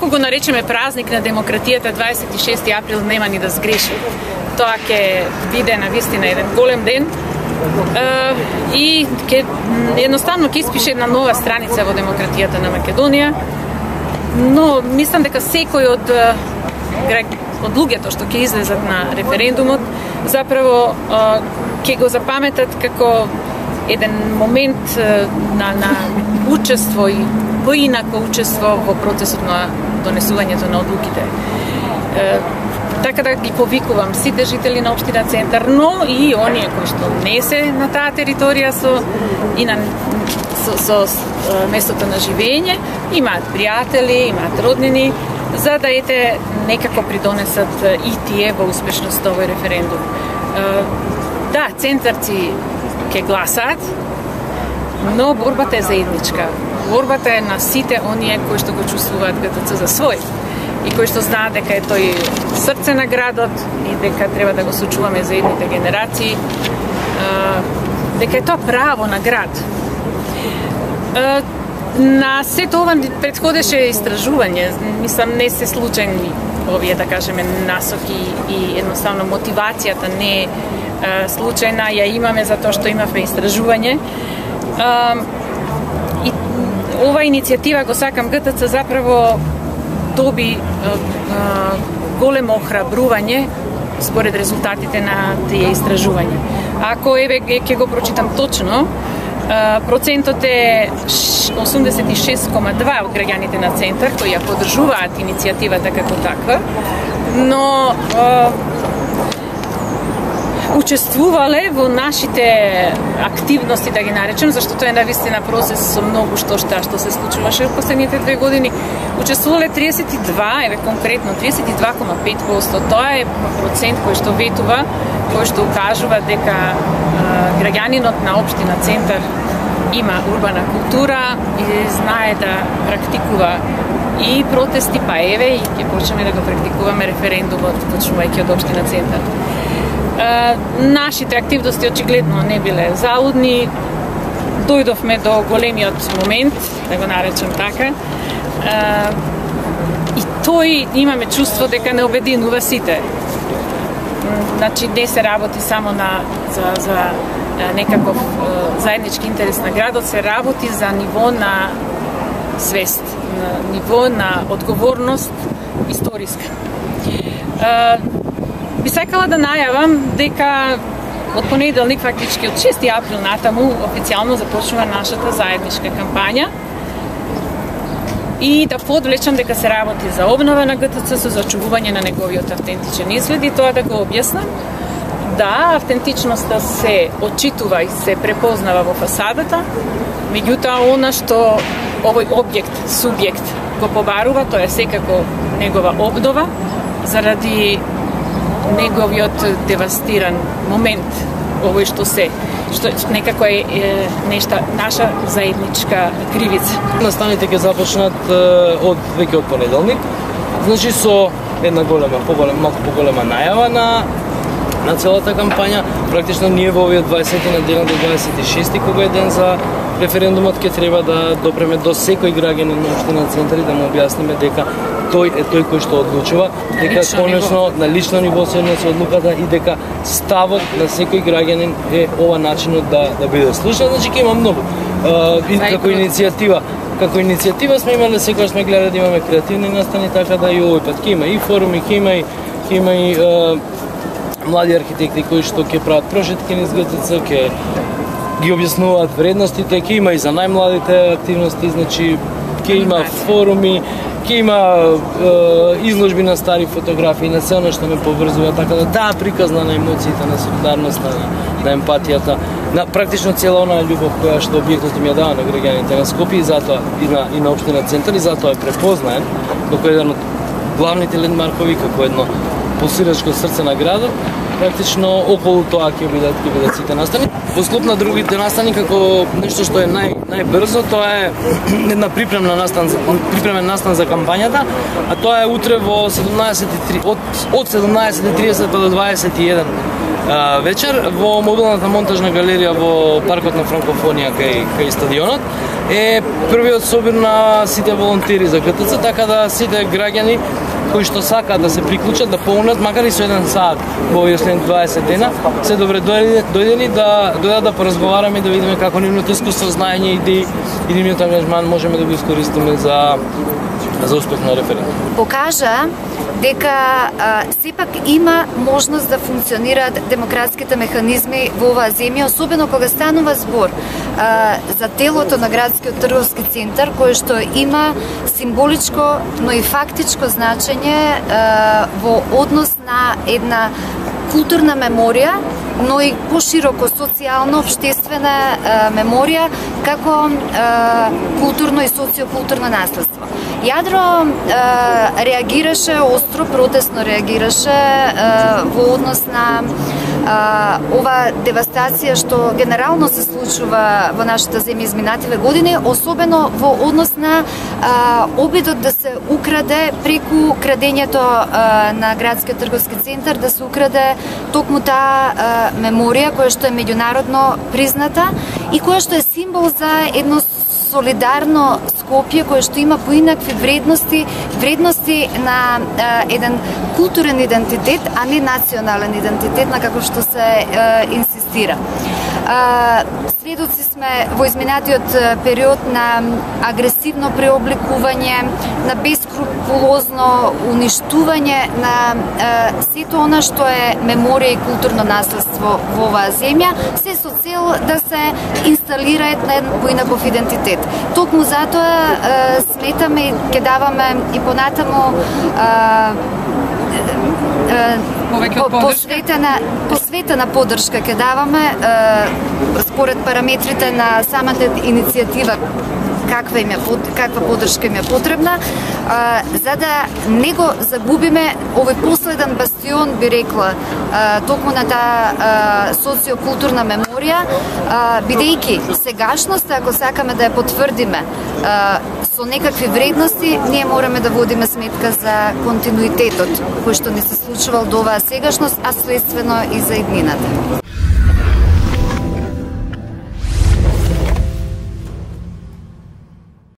ако го наречеме празник на демократијата, 26 април нема ни да сгреши. Тоа ќе биде на вистина еден голем ден и едноставно ќе испише една нова страница во демократијата на Македонија. Но мислам дека секој од луѓето што ќе излезат на референдумот заправо ќе го запаметат како еден момент на учество и поинако учество во процесот на донесувањето на одлуките. Така да ги повикувам сите жители на општина Центар, но и оние кои што не се на таа територија со местото на живење, имаат пријатели, имаат роднини, за да некако придонесат и тие во успешност овој референдум. Да, центарци ќе гласаат, но борбата е заедничка. Борбата е на сите оние кои што го чувствуваат ГТЦ за свој и кои што знаат дека е тој срце на градот и дека треба да го сочуваме за едните генерации, дека е тоа право на град. На сето ова претходеше истражување, мислам не се случајни овие, да кажеме, насоки и едноставно мотивацијата не е случајна, ја имаме затоа што имавме истражување. И ова иницијатива го сакам ГТЦ заправо доби големо охрабрување според резултатите на тие истражувања. Ако ќе го прочитам точно, процентот е 86,2 од граѓаните на Центар кои ја поддржуваат иницијативата како таква, но учествувале во нашите активности, да ги наречем, зашто тоа е навистина процес со многу што се случуваше во последните 2 години. Учествувале 32, конкретно 32,5%. Тоа е процент кој што ветува, кој што укажува дека граѓанинот на општина Центар има урбана култура и знае да практикува и протести, па и ќе почнеме да го практикуваме референдумот, почнувајќи од општина Центар. Нашите активности очигледно не биле залудни. Дојдовме до големиот момент, да го наречем така. И тој имаме чувство дека не обединува сите. Значи не се работи само за некаков заеднички интерес на градот, се работи за ниво на свест, на ниво на одговорност историска. Би сакала да најавам дека од понеделник, фактички од 6 април натаму, официјално започнува нашата заедничка кампања и да подвлечам дека се работи за обнова на ГТЦ со зачувување на неговиот автентичен изглед и тоа да го објаснам. Да, автентичноста се отчитува и се препознава во фасадата, меѓутоа она што овој објект, субјект го побарува, тоа е секако негова обнова заради неговиот девастиран момент, овој што некако е нешта наша заедничка кривица. Настаните ќе започнат веќе од понеделник, значи со една малку поголема најава на целата кампања. Практично ние во овие 20 на денот до 26 кога е ден за референдумот ќе треба да допреме до секој граѓанин на општина Центар и да му објасниме дека тој е тој кој што одлучува, дека конечно на лично ниво се односи одлуката и дека ставот на секој граѓанин е ова начинот да биде слушан. Значи ќе има многу. Како иницијатива сме имале, секогаш сме гледали да имаме креативни настани, така да и овој пат ќе има и форуми, ќе има и млади архитекти кои што ќе прават прошетки низ ГТЦ, ќе ги објаснуваат вредностите, ќе има и за најмладите активности, значи ќе има форуми, ќе има изложби на стари фотографии, на се оно што ме поврзува, така да таа приказна на емоциите, на солидарноста, на емпатијата, на практично цела онаа љубов која што објектот им ја дава на граѓаните на Скопје и затоа и на општина Центар и затоа е препознаен како еден од главните лендмаркови, како едно пулсирачко срце на градот. Практично околу тоа ќе бидат сите настани. Во склоп на другите настани, како нешто што е најбрзо, тоа е една припремен настан за кампањата, а тоа е утре во 17:30 од 17:30 до 21 вечер во мобилната монтажна галерија во паркот на Франкофонија кај стадионот е првиот собир на сите волонтери за ГТЦ, така да сите граѓани кои што сакаат да се приклучат, да помнат, макар и со 1 сат во овие 20 дена, се добре дојдени да дојдат да поразговараме и да видиме како нивното искуство, знаење, идеи и нивниот ангажман можеме да го искористиме за успех на референдум. Покажа дека сепак има можност да функционираат демократските механизми во оваа земја, особено кога станува збор за телото на градскиот трговски центар, кое што има символичко, но и фактичко значење во однос на една културна меморија, но и пошироко социјално обштествена меморија како културно и социокултурно наследство. Јадро реагираше остро, протестно реагираше во однос на ова девастација што генерално се случува во нашата земја изминативе години, особено во однос на обидот да се украде преку крадењето на градскиот трговски центар, да се украде токму таа меморија која што е меѓународно призната и која што е символ за едно солидарно Скопје кое што има поинакви вредности на еден културен идентитет, а не национален идентитет, на како што се инсистира. Сведоци сме во изминатиот период на агресивно преобликување, на бескрупулозно уништување на сето она што е меморија и културно наследство во оваа земја, се со цел да се инсталира еден поинаков идентитет. Токму затоа сметаме и ќе даваме и понатаму посветена поддршка ќе даваме според параметрите на самата иницијатива каква поддршка им е потребна, за да не го загубиме овој последен бастион, би рекла, токму на таа социокултурна меморија, бидејќи сегашноста, ако сакаме да ја потврдиме со некакви вредности, ние мораме да водиме сметка за континуитетот кој што не се случувал до оваа сегашност, а следствено и за иднината.